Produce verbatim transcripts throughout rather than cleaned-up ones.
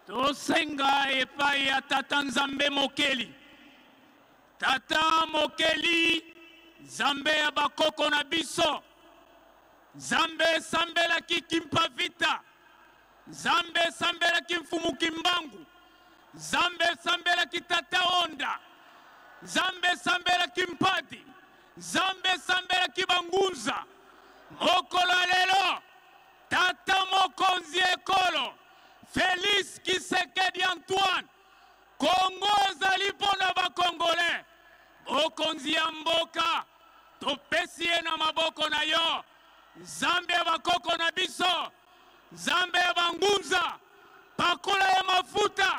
tosenga epai ya tata Nzambe Mokeli. Tata Mokeli, Nzambe ya bakoko na biso. Nzambe sambela kikimpa vita. Nzambe sambela kimfumu kimbangu. Nzambe sambela kitata onda. Nzambe sambela kimpadi. Nzambe sambela kibangunza. Mokolo lelo, tata mokonzi ekolo. Félix Tshisekedi Antoine. Kongo ezali pona ba Congolais. Mokonzi ya mboka. Topesi ye na maboko na yo. Nzambe ya bakoko na biso. Nzambe ya bangunza. Pakola ya mafuta.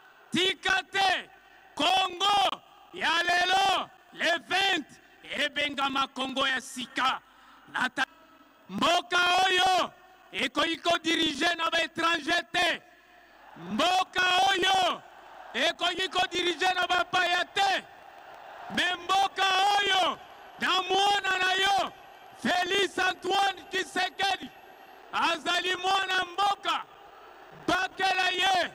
Tikate. Kongo ya lelo. Le vingt. Ebengama Kongo ya sika. Nata mboka oyo. Ekoyiko dirige na ba étranger te. Mboka oyo. Ekoyiko dirige na ba paya te. Me mboka oyo. Na mwana na yo. Félix Antoine Tshisekedi. Azali mwana mboka. Batela ye.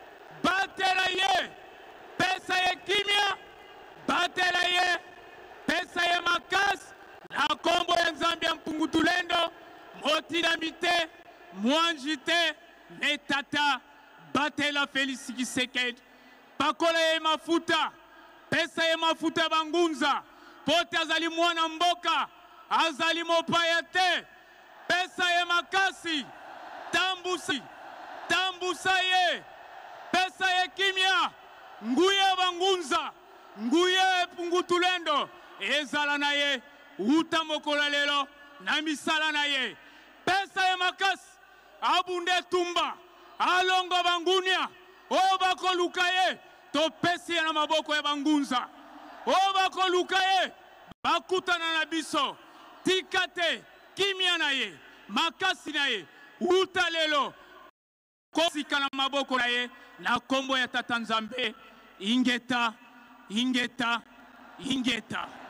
Batela ye. Pesa ye kimia. Batela ye. Pesa ye makasi. Na kombo ya Nzambe ya Mpungutulendo. Motinamite. Mwanjite. Metata. Batela Félix Tshisekedi. Pakola ye mafuta. Pesa ye mafuta bangunza. Pote azali mwana mboka. Azali mopaya te. Pesa ye makasi. Tambusi. Tambusa ye. Pesa ye kimia. Nguye bangunza. Nguye Mpungutulendo. Ezala na ye. Uta mokola lelo. Na misala na ye. Pesa ye makasi. Abunde tumba. Alongo bangunia. O bako luka ye. To pesi na maboko ya bangunza. O bako luka ye. Bakutana na biso. Tikate. Kimia na ye. Makasi na ye. Uta lelo. Kosika na maboko na ye. Na kombo ya tata Nzambe. Ingeta. Ingeta. Ingeta.